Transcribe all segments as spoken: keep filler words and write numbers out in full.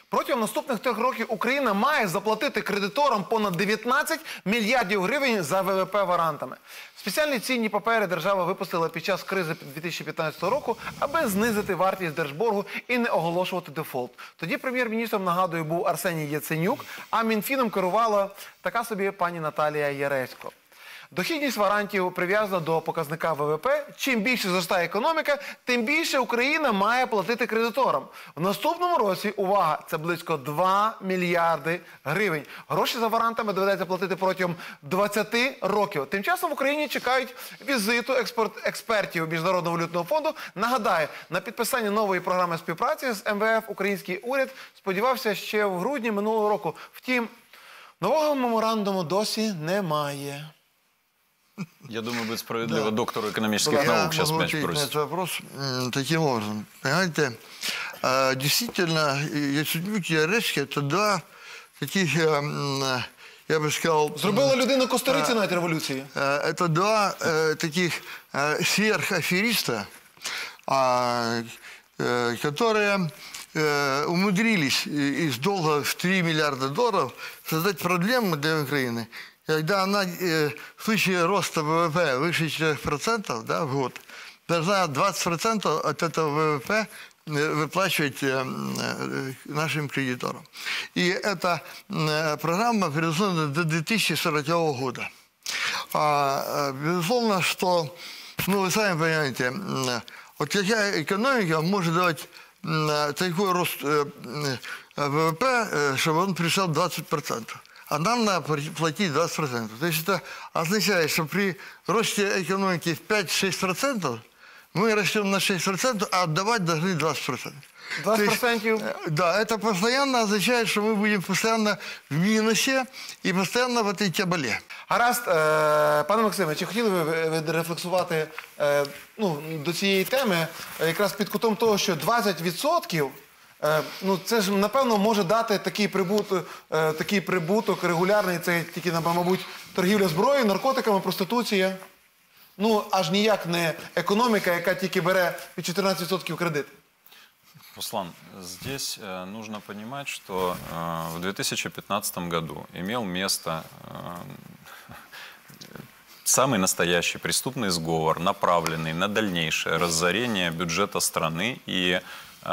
Протягом наступних трьох років Україна має заплатити кредиторам понад дев'ятнадцять мільярдів гривень за ВВП варантами. Спеціальні цінні папери держава випустила під час кризи дві тисячі п'ятнадцятого року, аби знизити вартість держборгу і не оголошувати дефолт. Тоді прем'єр-міністром, нагадую, був Арсеній Яценюк, а Мінфіном керувала така собі пані Наталія Яресько. Дохідність варантів прив'язана до показника ВВП. Чим більше зростає економіка, тим більше Україна має платити кредиторам. В наступному році, увага, це близько два мільярди гривень. Гроші за варантами доведеться платити протягом двадцяти років. Тим часом в Україні чекають візиту експорт експертів Міжнародного валютного фонду. Нагадаю, на підписання нової програми співпраці з ем ве еф український уряд сподівався ще в грудні минулого року. Втім, нового меморандуму досі немає. Я думаю, будет справедливо да. доктору экономических Я наук сейчас мяч бросить бросить. на этот вопрос таким образом. Понимаете, действительно, Яценюк и Яресько – это два таких, я бы сказал... Зробила людина Коста-Ріці навіть революції. Это два таких сверхафериста, которые умудрились из долга в три миллиарда долларов создать проблему для Украины. Когда она э, в случае роста ВВП выше четырёх процентов да, в год, должна двадцать процентов от этого ВВП выплачивать э, э, нашим кредиторам. И эта э, программа предусмотрена до две тысячи сорокового года. А, безусловно, что, ну вы сами понимаете, э, вот какая экономика может давать э, такой рост э, э, ВВП, э, чтобы он пришел двадцать процентов. А нам надо платить двадцать процентов. То есть это означает, что при росте экономики в пять-шесть процентов мы растем на шесть процентов, а отдавать должны двадцать процентов. двадцать процентов? Да, это постоянно означает, что мы будем постоянно в минусе и постоянно в этой тябале. Гаразд, е, пане Максиме, чи хотіли ви рефлексувати е, ну, до цієї теми, якраз під кутом того, що двадцять відсотків ну, це ж, напевно, може дати такий прибуток, такий прибуток регулярний, це тільки, мабуть, торгівля зброєю, наркотиками, проституція. Ну, аж ніяк не економіка, яка тільки бере під чотирнадцять відсотків кредит. Руслан, здесь э, нужно понимать, что э, в две тысячи пятнадцатом году имел место э, самый настоящий преступный сговор, направленный на дальнейшее разорение бюджета страны и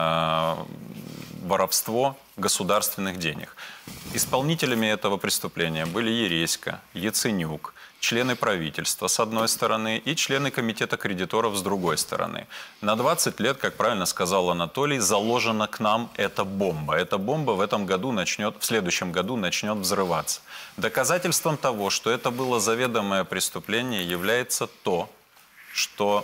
воровство государственных денег. Исполнителями этого преступления были Яресько, Яценюк, члены правительства с одной стороны и члены комитета кредиторов с другой стороны. На двадцать лет, как правильно сказал Анатолий, заложена к нам эта бомба. Эта бомба в этом году начнет, в следующем году начнет взрываться. Доказательством того, что это было заведомое преступление, является то, что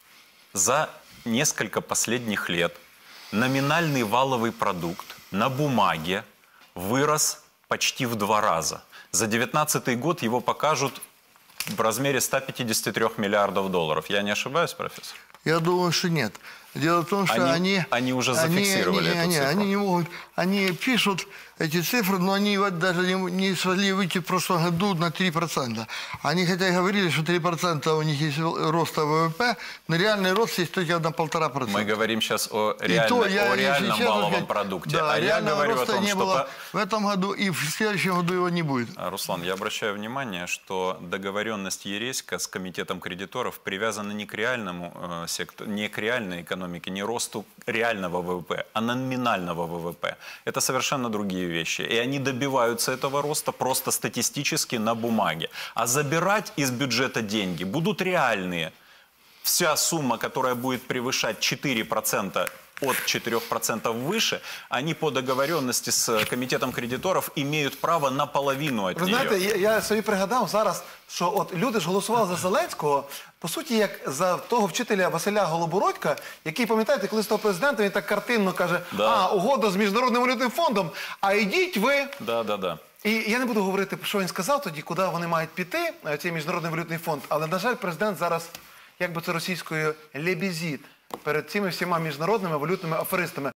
за несколько последних лет номинальный валовый продукт на бумаге вырос почти в два раза. За две тысячи девятнадцатый год его покажут в размере ста пятидесяти трёх миллиардов долларов. Я не ошибаюсь, профессор? Я думаю, что нет. Дело в том, что они... Они, они уже зафиксировали они, эту не, цифру. Они не могут... Они пишут эти цифры, но они вот даже не, не смогли выйти в прошлом году на три процента. Они хотя и говорили, что три процента у них есть роста ВВП, но реальный рост есть только на полтора процента. Мы говорим сейчас о, реально, то, я, о реальном честно, валовом сказать, продукте. Да, а я говорю о том, не что... было в этом году и в следующем году его не будет. Руслан, я обращаю внимание, что договоренность Яресько с комитетом кредиторов привязана не к реальному э, сектору, не к реальной экономике, не росту реального ВВП, а номинального ВВП. Это совершенно другие вещи. И они добиваются этого роста просто статистически на бумаге. А забирать из бюджета деньги будут реальные. Вся сумма, которая будет превышать четыре процента от четырёх процентов выше, они по договоренности с комитетом кредиторов имеют право на половину от Ви нее. знаєте, я, я собі пригадав зараз, що от люди ж голосували за Зеленського, по суті, як за того вчителя Василя Голобородька, який, пам'ятаєте, коли став президентом, він так картинно каже, Да. а, угода з Міжнародним валютним фондом, а йдіть ви... Да, да, да. І я не буду говорити, що він сказав тоді, куди вони мають піти, цей Міжнародний валютний фонд, але, на жаль, президент зараз, як би це російською, лебезит перед цими всіма міжнародними валютними аферистами.